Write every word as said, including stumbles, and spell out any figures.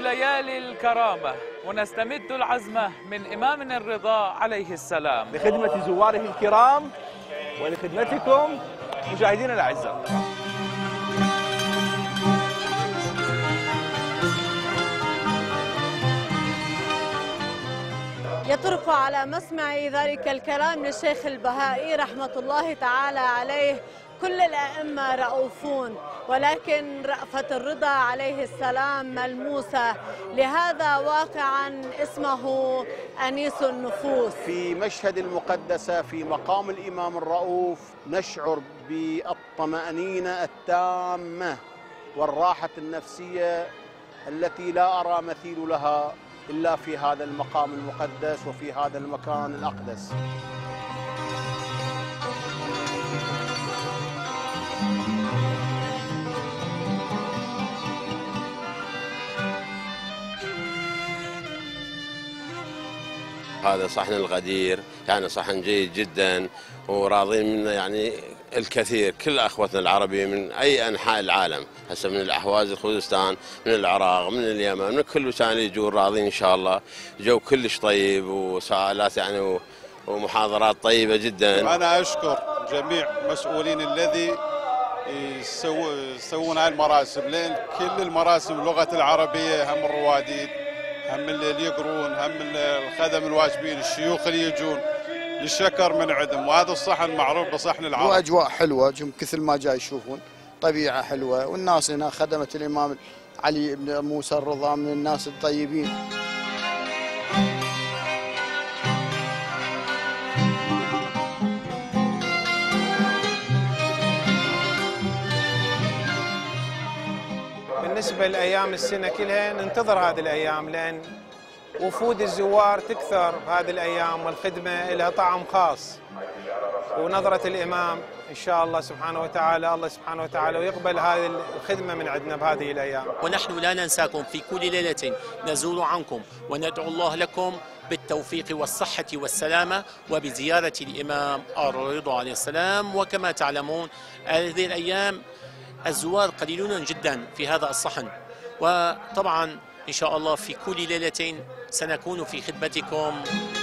ليالي الكرامة ونستمد العزم من إمامنا الرضا عليه السلام لخدمة زواره الكرام ولخدمتكم مشاهدينا الأعزاء. يطرق على مسمع ذلك الكلام للشيخ البهائي رحمة الله تعالى عليه: كل الأئمة رؤوفون، ولكن رأفة الرضا عليه السلام ملموسة، لهذا واقعا اسمه أنيس النفوس. في مشهد المقدسة في مقام الإمام الرؤوف نشعر بالطمأنينة التامة والراحة النفسية التي لا أرى مثيل لها إلا في هذا المقام المقدس وفي هذا المكان الأقدس. هذا صحن الغدير يعني صحن جيد جدا وراضين منه يعني الكثير، كل اخوتنا العربيين من اي انحاء العالم، هسه من الاحواز الخوزستان، من العراق، من اليمن، من كل مكان يجون راضين ان شاء الله. جو كلش طيب وسؤالات يعني ومحاضرات طيبه جدا. انا اشكر جميع المسؤولين الذي يسوون هاي المراسم، لان كل المراسم اللغه العربيه، هم الرواديد، هم اللي يقرون، هم الخدم الواجبين، الشيوخ اللي يجون للشكر من عدم. وهذا الصحن معروف بصحن العرب. واجواء حلوه مثل ما جاي يشوفون، طبيعه حلوه، والناس هنا خدمه الامام علي بن موسى الرضا من الناس الطيبين. بالنسبة لأيام السنة كلها ننتظر هذه الأيام، لأن وفود الزوار تكثر هذه الأيام، والخدمة لها طعم خاص، ونظرة الإمام إن شاء الله سبحانه وتعالى الله سبحانه وتعالى ويقبل هذه الخدمة من عندنا بهذه الأيام. ونحن لا ننساكم في كل ليلة نزول عنكم وندعو الله لكم بالتوفيق والصحة والسلامة وبزيارة الإمام الرضا عليه السلام. وكما تعلمون هذه الأيام الزوار قليلون جدا في هذا الصحن، وطبعا إن شاء الله في كل ليلة سنكون في خدمتكم